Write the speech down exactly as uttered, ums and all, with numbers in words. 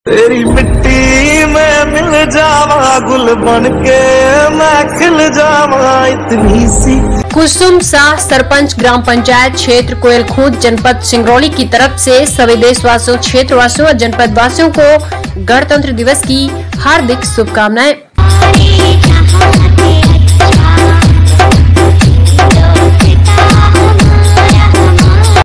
तेरी मिट्टी में मिल जावा गुल बनके मैं खिल जावा इतनी सी। कुसुम शाह सरपंच ग्राम पंचायत क्षेत्र कोयलखूंट जनपद सिंगरौली की तरफ से सभी देशवासियों, क्षेत्रवासियों और जनपद वासियों को गणतंत्र दिवस की हार्दिक शुभकामनाएं।